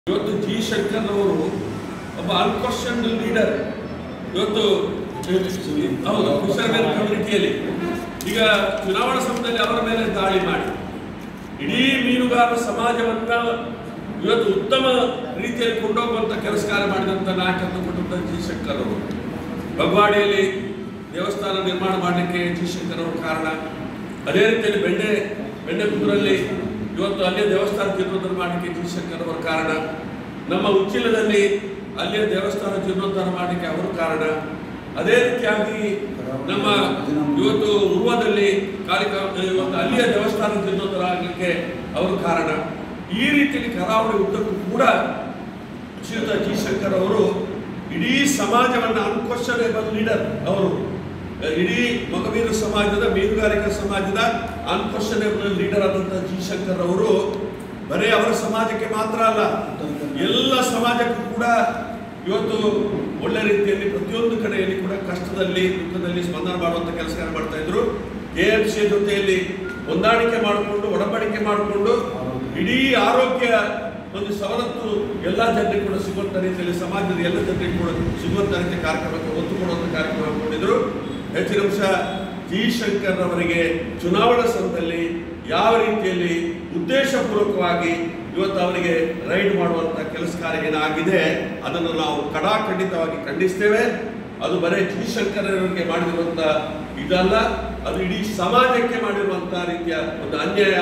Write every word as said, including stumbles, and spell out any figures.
ಇವತ್ತು ಜಿ ಶಂಕರ್ ಅವರು ಒಬ್ಬ ಅನ್ಕ್ವಶ್ಚನ್ಡ್ ಲೀಡರ್. ಇವತ್ತು ಹೌದು ಫಿಶರ್ಮೆನ್ ಕಮ್ಯುನಿಟಿಯಲ್ಲಿ ಈಗ ಚುನಾವಣಾ ಸಮಯದಲ್ಲಿ ಅವರ ಮೇಲೆ ದಾಳಿ ಮಾಡಿ ಇಡೀ ಮೀನುಗಾರ ಸಮಾಜವನ್ನ ಇವತ್ತು ಉತ್ತಮ ರೀತಿಯಲ್ಲಿ ಕೊಂಡೋಗುವಂತ ಕೆಲಸ ಕಾರ್ಯ ಮಾಡಿದಂತ ನಾಯಕತ್ವ ಕೊಟ್ಟಂತ ಜಿ ಶಂಕರ್ ಅವರು. ಬಗ್ವಾಡಿಯಲ್ಲಿ ದೇವಸ್ಥಾನ ನಿರ್ಮಾಣ ಮಾಡಲಿಕ್ಕೆ ಜಿ ಶಂಕರ್ ಅವರು ಕಾರಣ. ಅದೇ ರೀತಿಯಲ್ಲಿ ಬೆಂಡೆ ಬೆಂಡೆಕುಂದ್ರಲ್ಲಿ ಇವತ್ತು ಅಲ್ಲೇ ದೇವಸ್ಥಾನ ಜೀರ್ಣೋದ್ಧಾರ ಮಾಡಲಿಕ್ಕೆ ಜಿ ಶಂಕರ್ ಅವರ ಕಾರಣ. ನಮ್ಮ ಉಚ್ಚಿಲದಲ್ಲಿ ಅಲ್ಲೇ ದೇವಸ್ಥಾನ ಜೀರ್ಣೋದ್ಧಾರ ಮಾಡಲಿಕ್ಕೆ ಅವರು ಕಾರಣ. ಅದೇ ರೀತಿಯಾಗಿ ನಮ್ಮ ಇವತ್ತು ಉರ್ವದಲ್ಲಿ ಕಾಲಿಕ ಇವತ್ತು ಅಲ್ಲಿಯ ದೇವಸ್ಥಾನ ಜೀರ್ಣೋದ್ಧಾರ ಆಗಲಿಕ್ಕೆ ಅವರು ಕಾರಣ. ಈ ರೀತಿಯಲ್ಲಿ ಕರಾವಳಿ ಉದ್ದಕ್ಕೂ ಕೂಡ ಶ್ರೀಯುತ ಜಿ ಶಂಕರ್ ಅವರು ಇಡೀ ಸಮಾಜವನ್ನ ಅನ್ಕ್ವಶ್ಚನೇಬಲ್ ಲೀಡರ್. ಅವರು ಇಡೀ ಮೊಗವೀರ ಸಮಾಜದ ಮೀನುಗಾರಿಕಾ ಸಮಾಜದ ಅನ್ಕ್ವಶ್ಚನೇಬಲ್ ಲೀಡರ್ ಆದಂತಹ ಜಿ ಶಂಕರ್ ಅವರು ಬರೀ ಅವರ ಸಮಾಜಕ್ಕೆ ಮಾತ್ರ ಅಲ್ಲ, ಎಲ್ಲ ಸಮಾಜಕ್ಕೂ ಕೂಡ ಇವತ್ತು ಒಳ್ಳೆ ರೀತಿಯಲ್ಲಿ ಪ್ರತಿಯೊಂದು ಕಡೆಯಲ್ಲಿ ಕೂಡ ಕಷ್ಟದಲ್ಲಿ ದುಃಖದಲ್ಲಿ ಸ್ಪಂದನೆ ಮಾಡುವಂತ ಕೆಲಸ ಮಾಡ್ತಾ ಇದ್ರು. ಕೆ ಎಂ ಸಿ ಜೊತೆಯಲ್ಲಿ ಹೊಂದಾಣಿಕೆ ಮಾಡಿಕೊಂಡು ಒಡಂಬಡಿಕೆ ಮಾಡಿಕೊಂಡು ಇಡೀ ಆರೋಗ್ಯ ಒಂದು ಸವಲತ್ತು ಎಲ್ಲ ಜನರಿಗೆ ಕೂಡ ಸಿಗುವಂತ ರೀತಿಯಲ್ಲಿ ಸಮಾಜದ ಎಲ್ಲ ಜನರಿಗೆ ಕೂಡ ಸಿಗುವಂತ ರೀತಿಯ ಕಾರ್ಯಕ್ರಮಕ್ಕೆ ಒತ್ತು ಕೊಡುವಂತ ಕಾರ್ಯಕ್ರಮ ಹಮ್ಮಿಕೊಂಡಿದ್ರು. ಹೆಚ್ಚಿನ ಅಂಶ ಜಿ ಶಂಕರ್ ಅವರಿಗೆ ಚುನಾವಣಾ ಸಮಯದಲ್ಲಿ ಯಾವ ರೀತಿಯಲ್ಲಿ ಉದ್ದೇಶಪೂರ್ವಕವಾಗಿ ಇವತ್ತು ಅವರಿಗೆ ರೈಡ್ ಮಾಡುವಂತ ಕೆಲಸ ಕಾರ್ಯ ಏನಾಗಿದೆ ಅದನ್ನು ನಾವು ಕಡಾಖಂಡಿತವಾಗಿ ಖಂಡಿಸ್ತೇವೆ. ಅದು ಬರೀ ಜಿ ಶಂಕರ್ ಅವರಿಗೆ ಮಾಡಿರುವಂತ ಇದಲ್ಲ, ಅದು ಇಡೀ ಸಮಾಜಕ್ಕೆ ಮಾಡಿರುವಂತಹ ರೀತಿಯ ಒಂದು ಅನ್ಯಾಯ.